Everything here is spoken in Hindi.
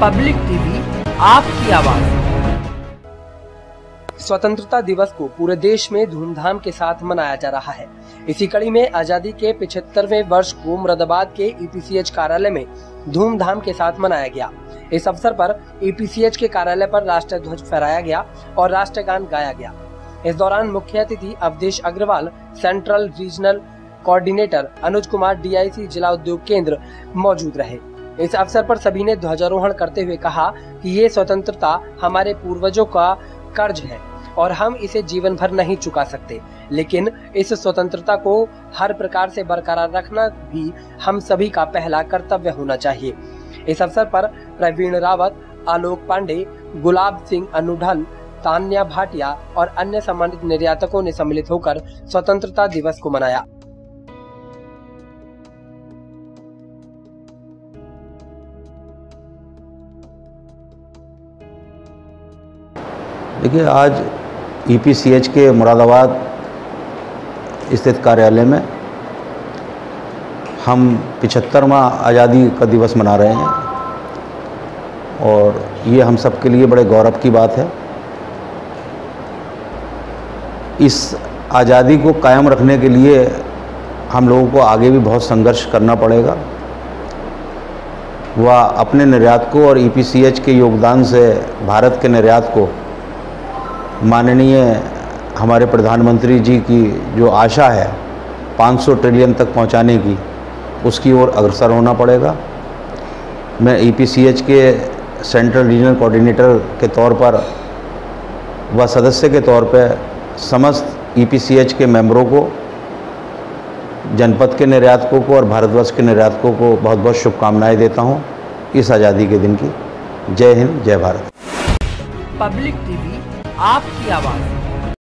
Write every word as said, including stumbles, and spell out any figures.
पब्लिक टीवी, आपकी आवाज। स्वतंत्रता दिवस को पूरे देश में धूमधाम के साथ मनाया जा रहा है। इसी कड़ी में आजादी के पिछहत्तरवें वर्ष को मुरादाबाद के ई पी सी एच कार्यालय में धूमधाम के साथ मनाया गया। इस अवसर पर ई पी सी एच के कार्यालय पर राष्ट्रीय ध्वज फहराया गया और राष्ट्रगान गाया गया। इस दौरान मुख्य अतिथि Avdhesh Agarwal, central regional coordinator Anuj Kumar, D I C जिला उद्योग केंद्र मौजूद रहे। इस अवसर पर सभी ने ध्वजारोहण करते हुए कहा कि ये स्वतंत्रता हमारे पूर्वजों का कर्ज है और हम इसे जीवन भर नहीं चुका सकते, लेकिन इस स्वतंत्रता को हर प्रकार से बरकरार रखना भी हम सभी का पहला कर्तव्य होना चाहिए। इस अवसर पर प्रवीण रावत, आलोक पांडे, गुलाब सिंह अनुढल, तान्या भाटिया और अन्य सम्मानित निर्यातकों ने सम्मिलित होकर स्वतंत्रता दिवस को मनाया। देखिए, आज ई पी सी एच के मुरादाबाद स्थित कार्यालय में हम पिछहत्तरवां आज़ादी का दिवस मना रहे हैं और ये हम सब के लिए बड़े गौरव की बात है। इस आज़ादी को कायम रखने के लिए हम लोगों को आगे भी बहुत संघर्ष करना पड़ेगा। वह अपने निर्यात को और ई पी सी एच के योगदान से भारत के निर्यात को माननीय हमारे प्रधानमंत्री जी की जो आशा है पाँच सौ ट्रिलियन तक पहुंचाने की, उसकी ओर अग्रसर होना पड़ेगा। मैं ई पी सी एच के सेंट्रल रीजनल कोऑर्डिनेटर के तौर पर व सदस्य के तौर पर समस्त ई पी सी एच के मेंबरों को, जनपद के निर्यातकों को और भारतवर्ष के निर्यातकों को बहुत बहुत शुभकामनाएं देता हूं इस आज़ादी के दिन की। जय हिंद, जय भारत। पब्लिक टीवी, आपकी आवाज।